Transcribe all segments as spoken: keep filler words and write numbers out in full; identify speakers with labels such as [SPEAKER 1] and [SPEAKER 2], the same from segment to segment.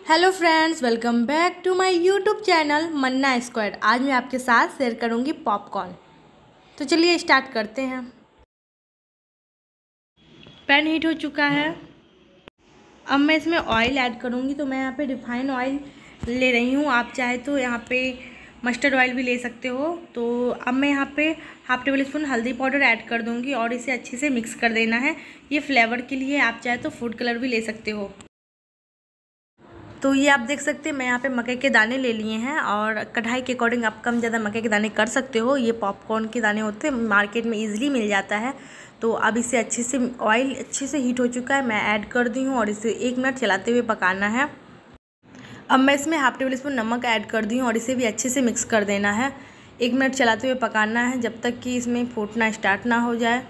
[SPEAKER 1] Hello friends, welcome back to my YouTube channel Manna Squad. आज मैं आपके साथ शेयर करूंगी पॉपकॉर्न। तो चलिए स्टार्ट करते हैं। पैन हीट हो चुका है। अब मैं इसमें ऑयल ऐड करूंगी। तो मैं यहाँ पे रिफाइंड ऑयल ले रही हूँ। आप चाहे तो यहाँ पे मस्टर्ड ऑयल भी ले सकते हो। तो अब मैं यहाँ पे हाफ टेबल स्पून हल्दी पाउडर ऐड कर दूँगी और इसे अच्छे से मिक्स कर देना है। ये फ्लेवर के लिए आप चाहे तो फूड कलर भी ले सकते हो। तो ये आप देख सकते हैं मैं यहाँ पे मकई के दाने ले लिए हैं और कढ़ाई के अकॉर्डिंग आप कम ज़्यादा मकई के दाने कर सकते हो। ये पॉपकॉर्न के दाने होते हैं, मार्केट में इजीली मिल जाता है। तो अब इसे अच्छे से ऑयल अच्छे से हीट हो चुका है, मैं ऐड कर दी हूँ और इसे एक मिनट चलाते हुए पकाना है। अब मैं इसमें हाफ टेबल स्पून नमक ऐड कर दी हूँ और इसे भी अच्छे से मिक्स कर देना है। एक मिनट चलाते हुए पकाना है जब तक कि इसमें फूटना स्टार्ट ना हो जाए।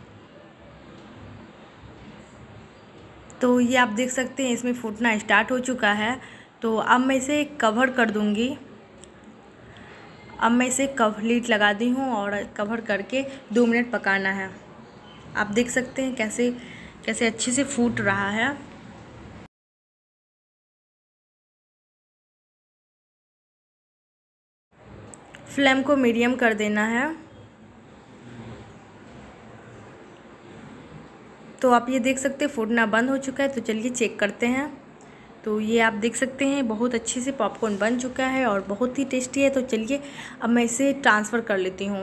[SPEAKER 1] तो ये आप देख सकते हैं इसमें फूटना स्टार्ट हो चुका है। तो अब मैं इसे कवर कर दूंगी। अब मैं इसे कवर लीड लगा दी हूँ और कवर करके दो मिनट पकाना है। आप देख सकते हैं कैसे कैसे अच्छे से फूट रहा है। फ्लेम को मीडियम कर देना है। तो आप ये देख सकते हैं फूटना बंद हो चुका है। तो चलिए चेक करते हैं। तो ये आप देख सकते हैं बहुत अच्छे से पॉपकॉर्न बन चुका है और बहुत ही टेस्टी है। तो चलिए अब मैं इसे ट्रांसफ़र कर लेती हूँ।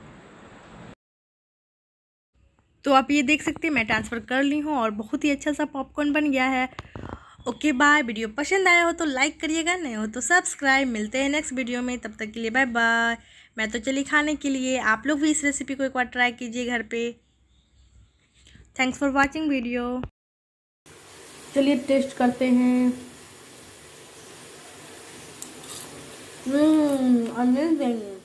[SPEAKER 1] तो आप ये देख सकते हैं मैं ट्रांसफ़र कर ली हूँ और बहुत ही अच्छा सा पॉपकॉर्न बन गया है। Okay bye. वीडियो पसंद आया हो तो लाइक करिएगा, नहीं हो तो सब्सक्राइब। मिलते हैं नेक्स्ट वीडियो में, तब तक के लिए बाय बाय। मैं तो चली खाने के लिए, आप लोग भी इस रेसिपी को एक बार ट्राई कीजिए घर पे। Thanks for watching video. चलिए टेस्ट करते हैं। Hmm amazing.